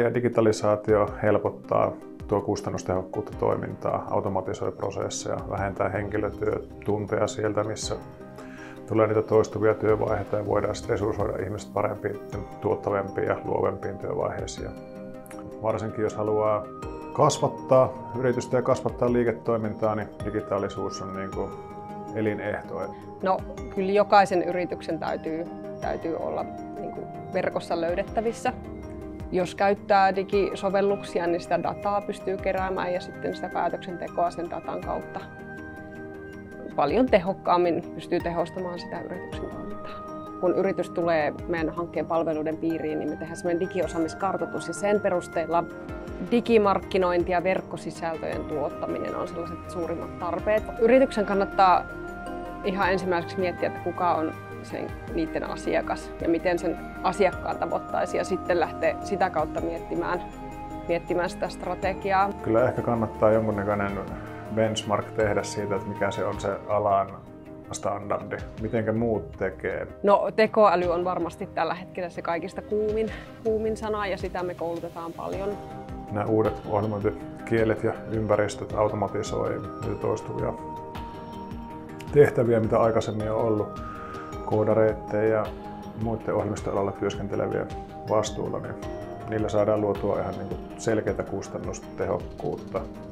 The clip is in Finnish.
Ja digitalisaatio helpottaa, tuo kustannustehokkuutta toimintaa, automatisoi prosesseja, vähentää henkilötyötunteja sieltä, missä tulee niitä toistuvia työvaiheita ja voidaan sitten resursoida ihmiset parempiin, tuottavampiin ja luovempiin työvaiheisiin. Varsinkin jos haluaa kasvattaa yritystä ja kasvattaa liiketoimintaa, niin digitaalisuus on niin kuin elinehto. No kyllä jokaisen yrityksen täytyy olla niin kuin verkossa löydettävissä. Jos käyttää digisovelluksia, niin sitä dataa pystyy keräämään ja sitten sitä päätöksentekoa sen datan kautta paljon tehokkaammin pystyy tehostamaan sitä yrityksen toimintaa. Kun yritys tulee meidän hankkeen palveluiden piiriin, niin me tehdään sellainen digiosaamiskartoitus ja sen perusteella digimarkkinointi ja verkkosisältöjen tuottaminen on sellaiset suurimmat tarpeet. Yrityksen kannattaa ihan ensimmäiseksi miettiä, että kuka on niiden asiakas ja miten sen asiakkaan tavoittaisi ja sitten lähteä sitä kautta miettimään sitä strategiaa. Kyllä ehkä kannattaa jonkunnäköinen benchmark tehdä siitä, että mikä se on se alan standardi, mitenkä muut tekee. No tekoäly on varmasti tällä hetkellä se kaikista kuumin sana ja sitä me koulutetaan paljon. Nämä uudet ohjelmointikielet ja ympäristöt automatisoi niitä toistuvia tehtäviä, mitä aikaisemmin on ollut koodareiden ja muiden ohjelmistoalalla työskentelevien vastuulla, niin niillä saadaan luotua ihan selkeää kustannustehokkuutta.